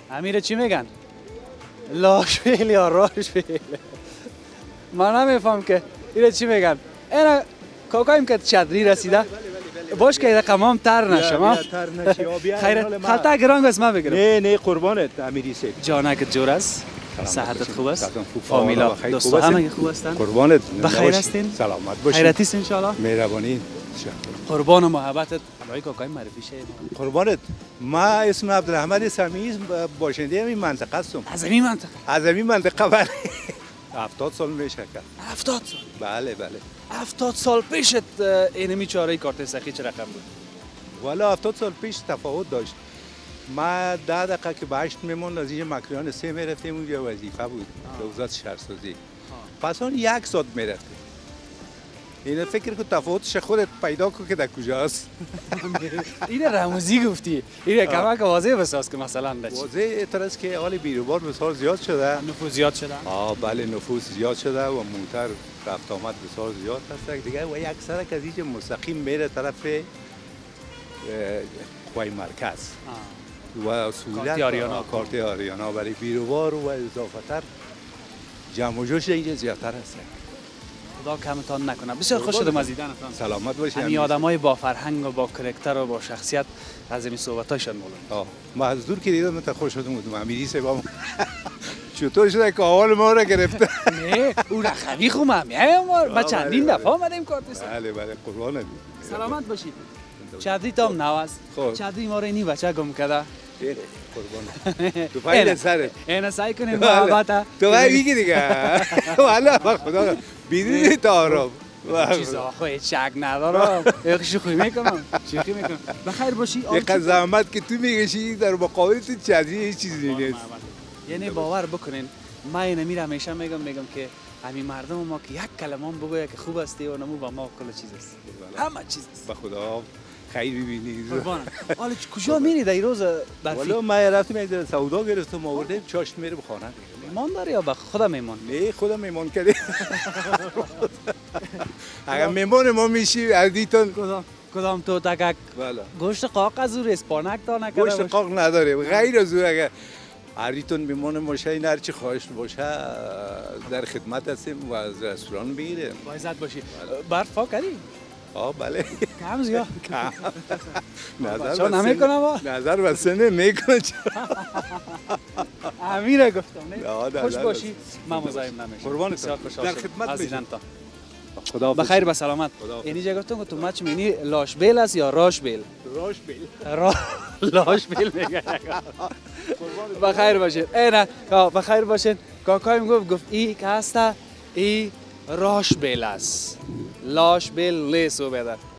امیر چی میگن؟ لاشویل یا راشویل؟ من نمیفهم که ایره چی میگن. اینا کاکایم که چادری رسیده باش که رقمام تر نشم. خیره خالتا گرانگ است ما بگیرم. نه قربانت امیری سید. جانک جور است. صحتت خوب است؟ فامیلا دوستا همه خوب هستن؟ قربانت بخیر هستین؟ سلامت باشین. خیرتی است ان شاء الله؟ مهربانی. قربان و محبتت. برای کاکای معرفی شه. قربانت ما اسم عبدالرحمن سمیع باشنده این منطقه هستم. از این منطقه؟ از این منطقه بله. 70 سال میشه که 70 سال؟ بله 70 سال پیشت اینمی چاره کارت سخی چه رقم بود؟ والا 70 سال پیش تفاوت داشت. ما 10 دقیقه که به 8 میمون از اینجا مکریان 3 میرفتیم اونجا وظیفه بود وزارت شهرسازی. پس اون 1 ساعت میرفتیم. این فکر که تفاوتش خودت پیدا کن که در کجاست. این رموزی گفتی. این کمک واضح بساز که مثلا واضح اعتراض که حال بیروبار بسیار زیاد شده. نفوذ زیاد شده. بله نفوذ زیاد شده و موتر رفت آمد بسیار زیاد هست دیگه و اکثر از اینجا مستقیم میره طرف خوای مرکز و سهولت کارت آریانا برای بیروبار و اضافه تر جمع و جوش اینجا زیادتر هست. خدا کمتان نکنه. بسیار خوش شدم از دیدنتان. سلامت باشید. همین آدمای با فرهنگ و با کرکتر و با شخصیت از این صحبتاشون مولون. ما از دور که دیدم تا خوش شدم بودم امیری سبا چطور شده که اول ما رو گرفته؟ نه او رخوی خوب همه ما چندین دفعه آمدیم کارت. بله قربانت. سلامت باشید. چادری تام نواز. چادری ما رو اینی بچه گم کرده. قربانت. تو پایین سرت. اینا سعی کنین محبت. تو وای میگی دیگه. والا خدا بیدی تعارف. چیزا خو شک ندارم. شوخی میکنم. بخیر باشی. یک زحمت که تو میکشی در مقابل تو چادری هیچ چیزی نیست. یعنی باور بکنین من اینو میرم همیشه میگم که همین مردم ما که یک کلمه بگوید که خوب هستی و نمو با ما کل چیز است. همه چیز است. به خدا خیر ببینید. قربان. حالا کجا میری در روز برفی؟ والا ما رفتیم از سودا گرفتم آوردیم چاشت میره به خانه. میمان داری یا با خودم میمان؟ نه خودم میمان کردی. اگر میمان ما میشی اردیتون کدام تو تکک گوشت قاق از او اسپانک تا نکرده گوشت قاق نداره غیر از او اگر اردیتون میمان باشه این هرچی خواهش باشه در خدمت هستیم و از رستوران بگیریم. با عزت باشی. برف ها کردی؟ بله. کم زیاد. کم. نظر بسته نمیکنه. امیره گفتم. خوش باشی. من مزاحم نمیشم. قربانت. در خدمت باشید. خدا بخیر به سلامت. اینی جا گفتم که تو مچ مینی لاشبیل است یا راشبیل؟ لاشبیل میگه. بخیر باشید. اینا بخیر باشید. کاکایم گفت ای که هسته ای راشبیل است. لاشبیل لیسو بیدر.